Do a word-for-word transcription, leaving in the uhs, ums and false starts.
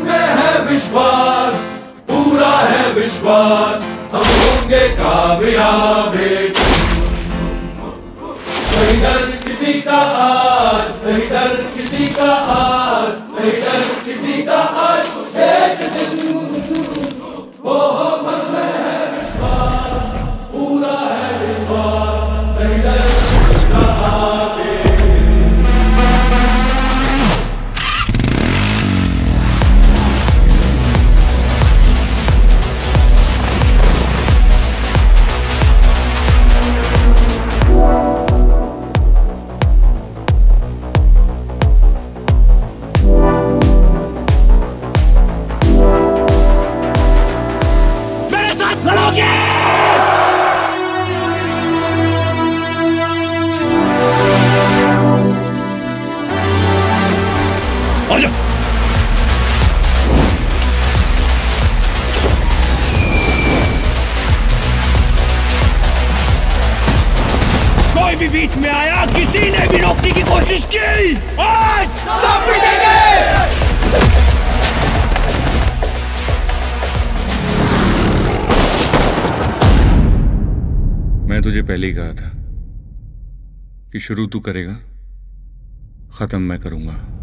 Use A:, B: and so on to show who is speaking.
A: में है विश्वास, पूरा है विश्वास, हम होंगे कामयाब। नहीं डर किसी का आज, नहीं डर किसी का आज, नहीं डर किसी का आज, एक दिन वो हो मन में है विश्वास, पूरा है विश्वास, नहीं डर किसी का आज।
B: कोई भी बीच में आया, किसी ने भी रोकने की कोशिश की, आज सब पिटेंगे।
C: मैं तुझे पहले ही कहा था कि शुरू तू करेगा, खत्म मैं करूंगा।